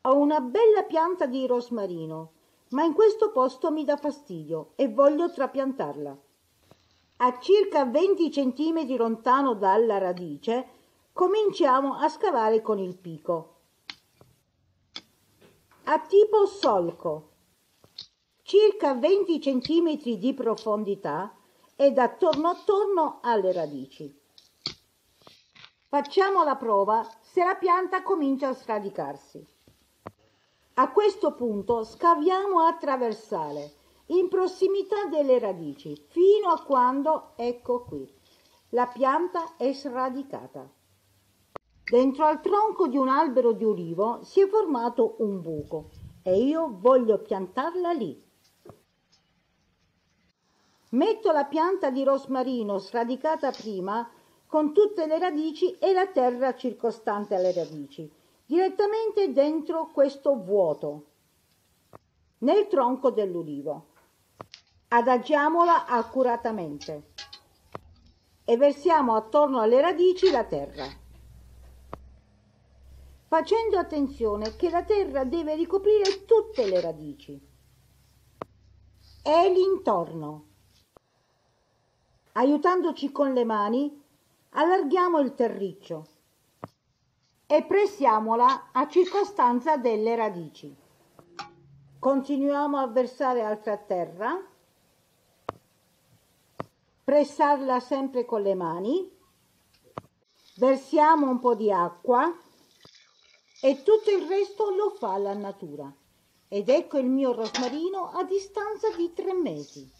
Ho una bella pianta di rosmarino, ma in questo posto mi dà fastidio e voglio trapiantarla. A circa 20 centimetri lontano dalla radice cominciamo a scavare con il pico. A tipo solco, circa 20 centimetri di profondità ed attorno attorno alle radici. Facciamo la prova se la pianta comincia a sradicarsi. A questo punto scaviamo a traversale in prossimità delle radici fino a quando, ecco qui, la pianta è sradicata. Dentro al tronco di un albero di ulivo si è formato un buco e io voglio piantarla lì. Metto la pianta di rosmarino sradicata prima con tutte le radici e la terra circostante alle radici, direttamente dentro questo vuoto, nel tronco dell'ulivo. Adagiamola accuratamente e versiamo attorno alle radici la terra, facendo attenzione che la terra deve ricoprire tutte le radici e l'intorno. Aiutandoci con le mani, allarghiamo il terriccio e pressiamola a circostanza delle radici. Continuiamo a versare altra terra, pressarla sempre con le mani, versiamo un po' di acqua e tutto il resto lo fa la natura. Ed ecco il mio rosmarino a distanza di 3 mesi.